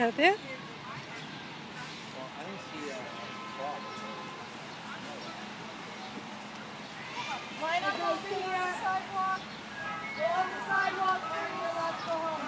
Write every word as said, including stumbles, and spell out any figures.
Out there? Well, I don't see a problem. Line up over here on the sidewalk. Go on the sidewalk, turn your left, go home.